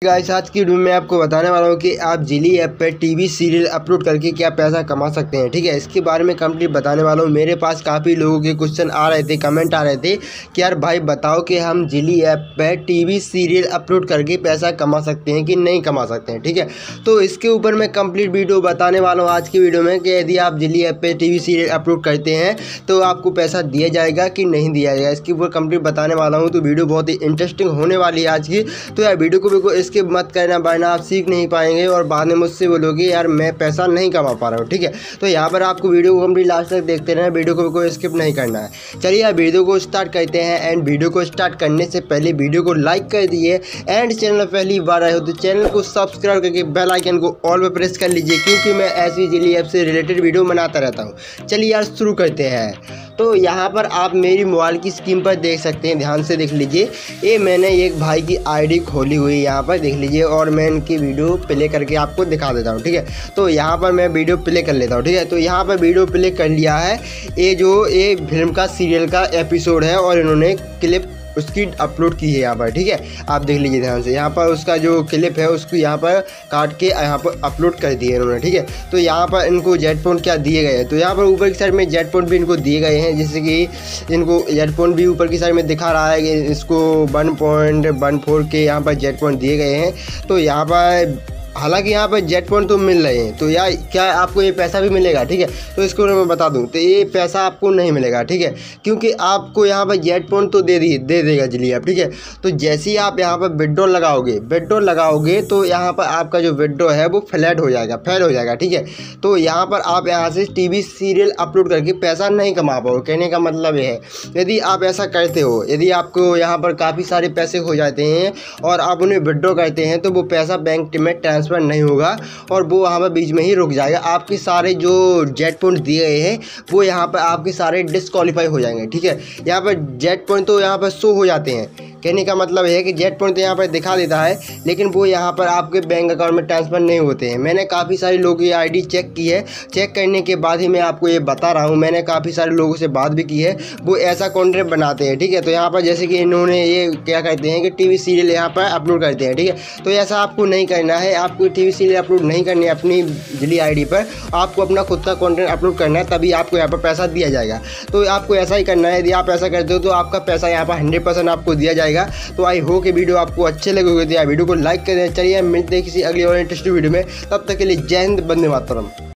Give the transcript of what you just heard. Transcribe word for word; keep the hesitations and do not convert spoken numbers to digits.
Guys, आज की video में आपको बताने वाला हूँ कि आप जिली ऐप पे टीवी सीरियल अपलोड करके क्या पैसा कमा सकते हैं। ठीक है, इसके बारे में कंप्लीट बताने वाला हूँ। मेरे पास काफ़ी लोगों के क्वेश्चन आ रहे थे, कमेंट आ रहे थे कि यार भाई बताओ कि हम जिली ऐप पे टीवी सीरियल अपलोड करके पैसा कमा सकते हैं कि नहीं कमा सकते हैं। ठीक है, तो इसके ऊपर मैं कंप्लीट वीडियो बताने वाला हूँ आज की वीडियो में कि यदि आप जिली ऐप पे टीवी सीरियल अपलोड करते हैं तो आपको पैसा दिया जाएगा कि नहीं दिया जाएगा, इसके ऊपर कंप्लीट बताने वाला हूँ। तो वीडियो बहुत ही इंटरेस्टिंग होने वाली है आज की। तो यार वीडियो को बिल्कुल स्किप मत करना, वरना आप सीख नहीं पाएंगे और बाद में मुझसे बोलोगे यार मैं पैसा नहीं कमा पा रहा हूँ। ठीक है, तो यहाँ पर आपको वीडियो को कंप्लीट लास्ट तक देखते रहना, वीडियो को बिल्कुल स्किप नहीं करना है। चलिए यार वीडियो को स्टार्ट करते हैं। एंड वीडियो को स्टार्ट करने से पहले वीडियो को लाइक कर दिए एंड चैनल पहली बार आए हो तो चैनल को सब्सक्राइब करके बेल आइकन को ऑल पे प्रेस कर लीजिए, क्योंकि मैं ऐसी जिली ऐप से रिलेटेड वीडियो बनाता रहता हूँ। चलिए यार शुरू करते हैं। तो यहाँ पर आप मेरी मोबाइल की स्क्रीन पर देख सकते हैं, ध्यान से देख लीजिए। ये मैंने एक भाई की आईडी खोली हुई है, यहाँ पर देख लीजिए, और मैं इनकी वीडियो प्ले करके आपको दिखा देता हूँ। ठीक है, तो यहाँ पर मैं वीडियो प्ले कर लेता हूँ। ठीक है, तो यहाँ पर वीडियो प्ले कर लिया है। ये जो ये फिल्म का सीरियल का एपिसोड है और इन्होंने क्लिप उसकी अपलोड की है यहाँ पर। ठीक है, आप देख लीजिए ध्यान से। यहाँ पर उसका जो क्लिप है उसको यहाँ पर काट के यहाँ पर अपलोड कर दिए इन्होंने। ठीक है, तो यहाँ पर इनको जेट पॉइंट क्या दिए गए हैं, तो यहाँ पर ऊपर की साइड में जेट पॉइंट भी इनको दिए गए हैं, जैसे कि इनको जेट पॉइंट भी ऊपर की साइड में दिखा रहा है कि इसको वन पॉइंट वन फोर के यहाँ पर जेट पॉइंट दिए गए हैं। तो यहाँ पर हालांकि यहाँ पर जेट पॉइंट तो मिल रहे हैं, तो यार क्या आपको ये पैसा भी मिलेगा। ठीक है, तो इसको मैं बता दूं तो ये पैसा आपको नहीं मिलेगा। ठीक है, क्योंकि आपको यहाँ पर जेट पॉइंट तो दे दी दे देगा जिली ऐप। ठीक है, तो जैसे ही आप यहाँ पर विड्रॉ लगाओगे विड्रॉ लगाओगे तो यहाँ पर आपका जो विड्रॉ है वो फ्लैट हो जाएगा, फेल हो जाएगा। ठीक है, तो यहाँ पर आप यहाँ से टीवी सीरियल अपलोड करके पैसा नहीं कमा पाओगे। कहने का मतलब ये है, यदि आप ऐसा करते हो, यदि आपको यहाँ पर काफ़ी सारे पैसे हो जाते हैं और आप उन्हें विड्रॉ करते हैं तो वो पैसा बैंक में ट्रांसफर नहीं होगा और वो वहाँ पर बीच में ही रुक जाएगा। आपके सारे जो जेट पॉइंट दिए गए हैं वो यहाँ पर आपके सारे डिस्क्वालीफाई हो जाएंगे। ठीक है, यहाँ पर जेट पॉइंट तो यहाँ पर शो हो जाते हैं। कहने का मतलब है कि जेट पॉइंट तो यहाँ पर दिखा देता है, लेकिन वो यहाँ पर आपके बैंक अकाउंट में ट्रांसफ़र नहीं होते हैं। मैंने काफ़ी सारे लोगों की आईडी चेक की है, चेक करने के बाद ही मैं आपको ये बता रहा हूँ। मैंने काफ़ी सारे लोगों से बात भी की है, वो ऐसा कॉन्टेंट बनाते हैं। ठीक है, तो यहाँ पर जैसे कि इन्होंने ये क्या कहते हैं कि टीवी सीरियल यहाँ पर अपलोड करते हैं। ठीक है, तो ऐसा आपको नहीं करना है, आपको टीवी सीरियल अपलोड नहीं करनी है अपनी जिली आईडी पर। आपको अपना खुद का कंटेंट अपलोड करना है, तभी आपको यहाँ पर पैसा दिया जाएगा। तो आपको ऐसा ही करना है। यदि आप ऐसा करते हो तो आपका पैसा यहाँ पर हंड्रेड परसेंट आपको दिया जाएगा। तो आई होप कि वीडियो आपको अच्छे लगे होंगे, तो यार वीडियो को लाइक कर दें। चलिए मिलते हैं किसी अगली और इंटरेस्टिंग वीडियो में, तब तक के लिए जय हिंद, वंदे मातरम।